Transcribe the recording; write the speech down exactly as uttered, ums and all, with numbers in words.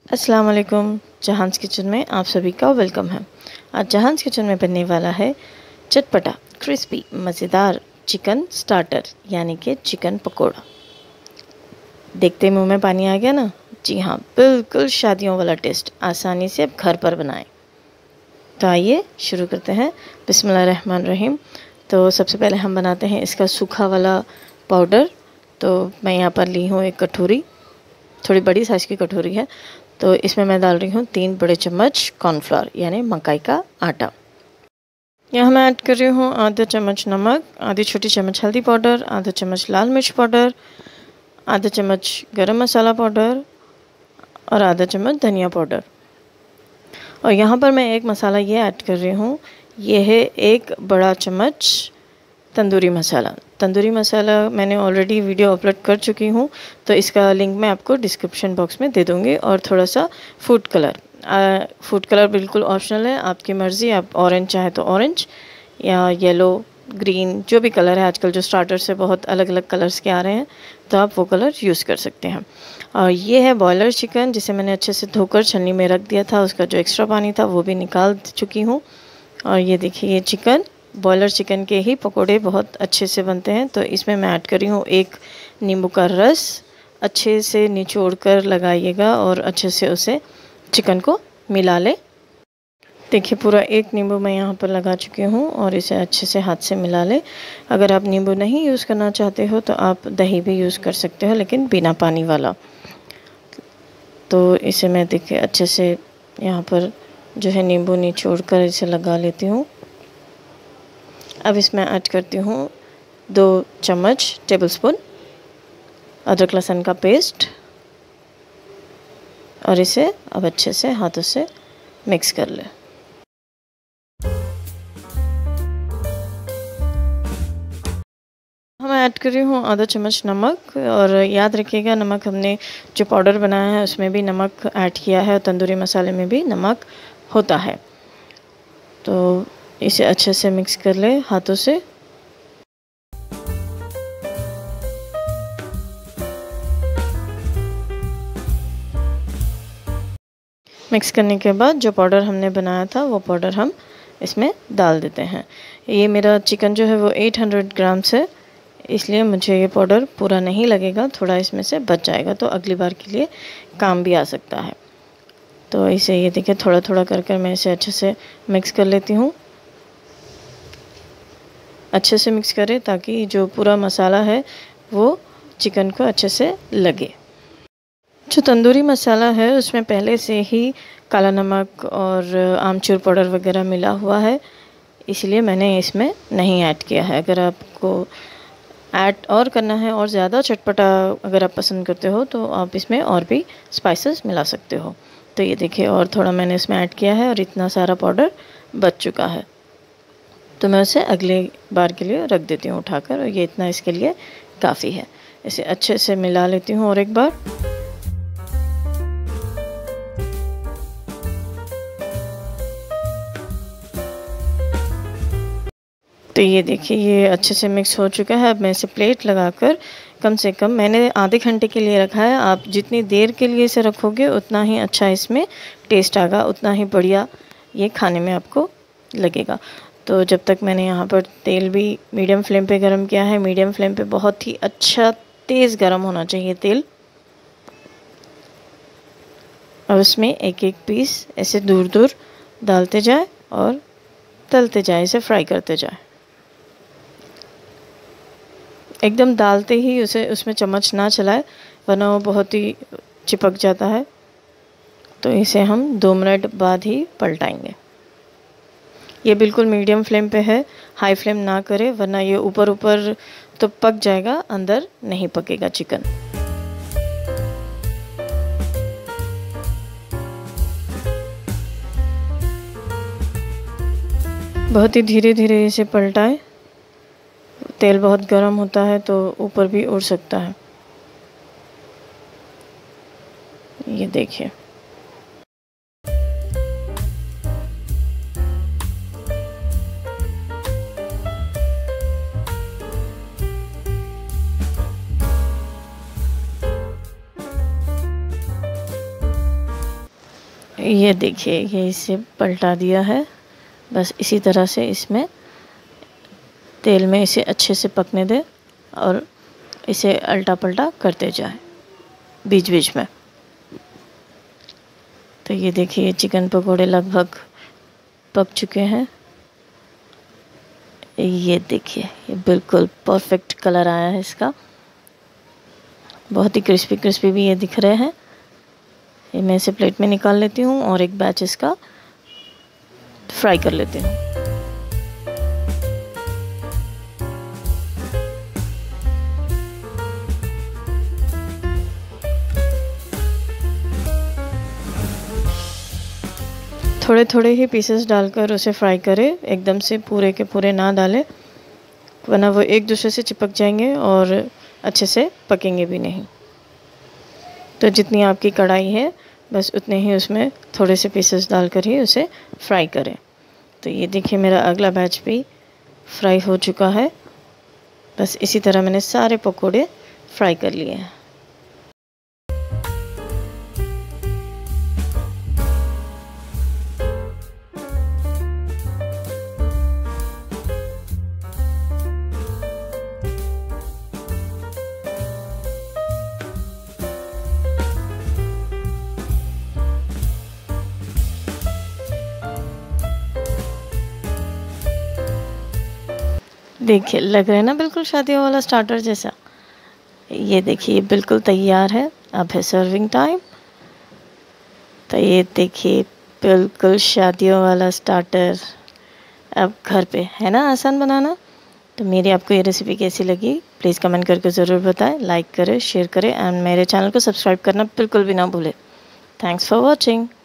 अस्सलाम वालेकुम। जहांस किचन में आप सभी का वेलकम है। आज जहांस किचन में बनने वाला है चटपटा क्रिस्पी मज़ेदार चिकन स्टार्टर यानी कि चिकन पकोड़ा। देखते ही मुंह में पानी आ गया ना? जी हाँ, बिल्कुल शादियों वाला टेस्ट आसानी से अब घर पर बनाएं। तो आइए शुरू करते हैं। बिस्मिल्लाहिर्रहमानिर्रहीम। तो सबसे पहले हम बनाते हैं इसका सूखा वाला पाउडर। तो मैं यहाँ पर ली हूँ एक कटोरी, थोड़ी बड़ी साइज़ की कटोरी है। तो इसमें मैं डाल रही हूँ तीन बड़े चम्मच कॉर्नफ्लोर यानी मकाई का आटा। यहाँ मैं ऐड कर रही हूँ आधा चम्मच नमक, आधी छोटी चम्मच हल्दी पाउडर, आधा चम्मच लाल मिर्च पाउडर, आधा चम्मच गरम मसाला पाउडर और आधा चम्मच धनिया पाउडर। और यहाँ पर मैं एक मसाला ये ऐड कर रही हूँ, ये है एक बड़ा चम्मच तंदूरी मसाला। तंदूरी मसाला मैंने ऑलरेडी वीडियो अपलोड कर चुकी हूँ, तो इसका लिंक मैं आपको डिस्क्रिप्शन बॉक्स में दे दूँगी। और थोड़ा सा फूड कलर, आ, फूड कलर बिल्कुल ऑप्शनल है, आपकी मर्ज़ी। आप ऑरेंज चाहे तो ऑरेंज या येलो, ग्रीन, जो भी कलर है। आजकल जो स्टार्टर से बहुत अलग अलग कलर्स के आ रहे हैं, तो आप वो कलर यूज़ कर सकते हैं। और ये है बॉयलर चिकन, जिसे मैंने अच्छे से धोकर छन्नी में रख दिया था। उसका जो एक्स्ट्रा पानी था वो भी निकाल चुकी हूँ। और ये देखिए, ये चिकन, बॉयलर चिकन के ही पकोड़े बहुत अच्छे से बनते हैं। तो इसमें मैं ऐड कर रही हूँ एक नींबू का रस। अच्छे से निचोड़ कर लगाइएगा और अच्छे से उसे चिकन को मिला ले। देखिए, पूरा एक नींबू मैं यहाँ पर लगा चुकी हूँ और इसे अच्छे से हाथ से मिला ले। अगर आप नींबू नहीं यूज़ करना चाहते हो तो आप दही भी यूज़ कर सकते हो, लेकिन बिना पानी वाला। तो इसे मैं देखिए अच्छे से यहाँ पर जो है नींबू निचोड़ कर इसे लगा लेती हूँ। अब इसमें ऐड करती हूँ दो चम्मच टेबलस्पून अदरक लहसुन का पेस्ट और इसे अब अच्छे से हाथों से मिक्स कर ले। मैं ऐड कर रही हूँ आधा चम्मच नमक। और याद रखिएगा, नमक हमने जो पाउडर बनाया है उसमें भी नमक ऐड किया है और तंदूरी मसाले में भी नमक होता है। तो इसे अच्छे से मिक्स कर ले हाथों से। मिक्स करने के बाद जो पाउडर हमने बनाया था वो पाउडर हम इसमें डाल देते हैं। ये मेरा चिकन जो है वो आठ सौ ग्राम्स है, इसलिए मुझे ये पाउडर पूरा नहीं लगेगा, थोड़ा इसमें से बच जाएगा, तो अगली बार के लिए काम भी आ सकता है। तो इसे ये देखिए थोड़ा थोड़ा कर कर मैं इसे अच्छे से मिक्स कर लेती हूँ। अच्छे से मिक्स करें ताकि जो पूरा मसाला है वो चिकन को अच्छे से लगे। जो तंदूरी मसाला है उसमें पहले से ही काला नमक और आमचूर पाउडर वगैरह मिला हुआ है, इसलिए मैंने इसमें नहीं ऐड किया है। अगर आपको ऐड और करना है और ज़्यादा चटपटा अगर आप पसंद करते हो तो आप इसमें और भी स्पाइसेस मिला सकते हो। तो ये देखिए, और थोड़ा मैंने इसमें ऐड किया है और इतना सारा पाउडर बच चुका है। तो मैं उसे अगले बार के लिए रख देती हूँ उठाकर, और ये इतना इसके लिए काफ़ी है। इसे अच्छे से मिला लेती हूँ और एक बार। तो ये देखिए, ये अच्छे से मिक्स हो चुका है। अब मैं इसे प्लेट लगाकर कम से कम मैंने आधे घंटे के लिए रखा है। आप जितनी देर के लिए इसे रखोगे उतना ही अच्छा इसमें टेस्ट आएगा, उतना ही बढ़िया ये खाने में आपको लगेगा। तो जब तक मैंने यहाँ पर तेल भी मीडियम फ्लेम पे गरम किया है। मीडियम फ्लेम पे बहुत ही अच्छा तेज़ गरम होना चाहिए तेल। और उसमें एक एक पीस ऐसे दूर दूर डालते जाए और तलते जाए, इसे फ्राई करते जाए। एकदम डालते ही उसे उसमें चम्मच ना चलाए, वरना वो बहुत ही चिपक जाता है। तो इसे हम दो मिनट बाद ही पलटाएंगे। ये बिल्कुल मीडियम फ्लेम पे है, हाई फ्लेम ना करें, वरना ये ऊपर ऊपर तो पक जाएगा, अंदर नहीं पकेगा चिकन। बहुत ही धीरे धीरे इसे पलटाएं। तेल बहुत गर्म होता है तो ऊपर भी उड़ सकता है। ये देखिए, ये देखिए, ये इसे पलटा दिया है। बस इसी तरह से इसमें तेल में इसे अच्छे से पकने दे और इसे अल्टा पल्टा करते जाए बीच बीच में। तो ये देखिए, चिकन पकोड़े लगभग पक चुके हैं। ये देखिए, ये बिल्कुल परफेक्ट कलर आया है इसका, बहुत ही क्रिस्पी क्रिस्पी भी ये दिख रहे हैं। ये मैं इसे प्लेट में निकाल लेती हूँ और एक बैच इसका फ्राई कर लेती हूँ। थोड़े थोड़े ही पीसेस डालकर उसे फ्राई करें, एकदम से पूरे के पूरे ना डालें, वरना वो एक दूसरे से चिपक जाएंगे और अच्छे से पकेंगे भी नहीं। तो जितनी आपकी कढ़ाई है बस उतने ही उसमें थोड़े से पीसेस डालकर ही उसे फ्राई करें। तो ये देखिए, मेरा अगला बैच भी फ्राई हो चुका है। बस इसी तरह मैंने सारे पकोड़े फ्राई कर लिए हैं। देखिए, लग रहा है ना बिल्कुल शादियों वाला स्टार्टर जैसा। ये देखिए, बिल्कुल तैयार है। अब है सर्विंग टाइम। तो ये देखिए, बिल्कुल शादियों वाला स्टार्टर अब घर पे है ना, आसान बनाना। तो मेरी आपको ये रेसिपी कैसी लगी प्लीज़ कमेंट करके ज़रूर बताएं, लाइक करें, शेयर करें एंड मेरे चैनल को सब्सक्राइब करना बिल्कुल भी ना भूलें। Thanks for watching.